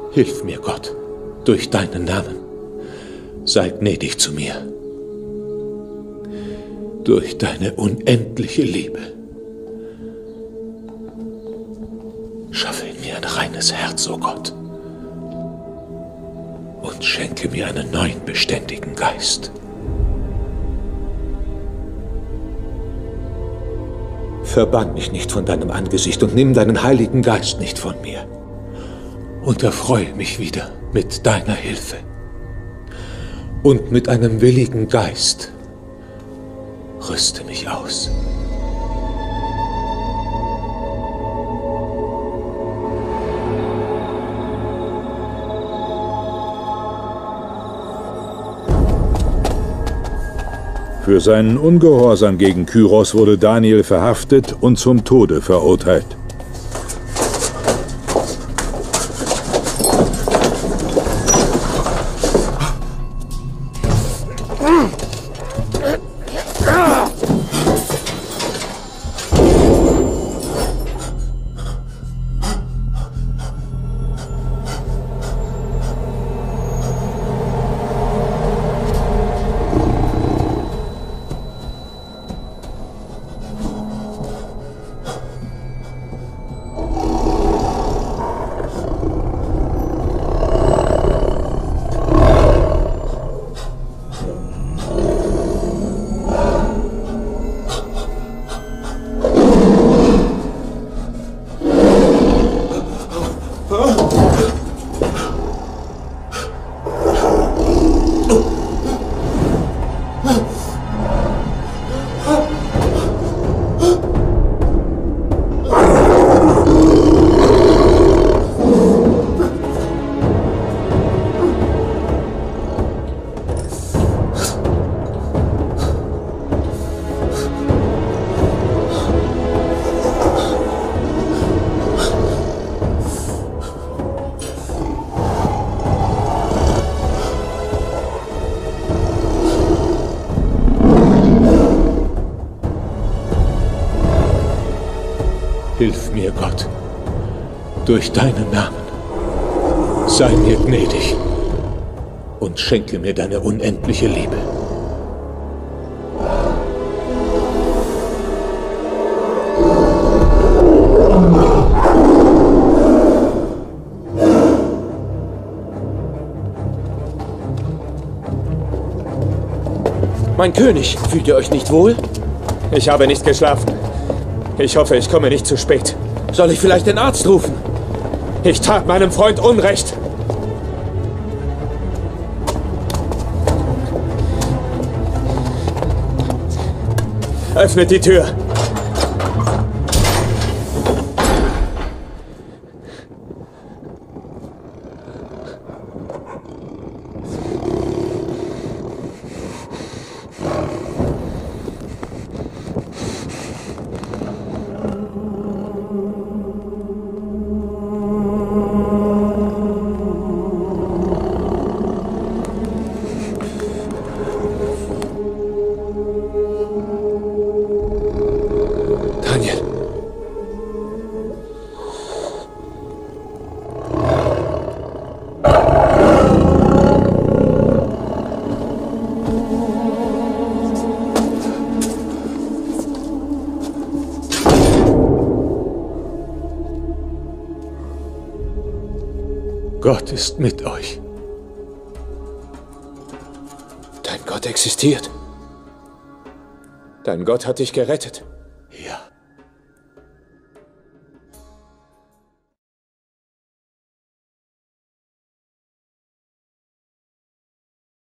Hilf mir, Gott, durch deinen Namen. Sei gnädig zu mir. Durch deine unendliche Liebe. Schaffe in mir ein reines Herz, o Gott. Und schenke mir einen neuen, beständigen Geist. Verbann mich nicht von deinem Angesicht und nimm deinen Heiligen Geist nicht von mir. Und erfreue mich wieder mit deiner Hilfe. Und mit einem willigen Geist rüste mich aus. Für seinen Ungehorsam gegen Kyros wurde Daniel verhaftet und zum Tode verurteilt. Hilf mir, Gott, durch deinen Namen. Sei mir gnädig und schenke mir deine unendliche Liebe. Mein König, fühlt ihr euch nicht wohl? Ich habe nicht geschlafen. Ich hoffe, ich komme nicht zu spät. Soll ich vielleicht den Arzt rufen? Ich tat meinem Freund Unrecht. Öffnet die Tür. Daniel. Gott ist mit euch. Dein Gott existiert. Dein Gott hat dich gerettet.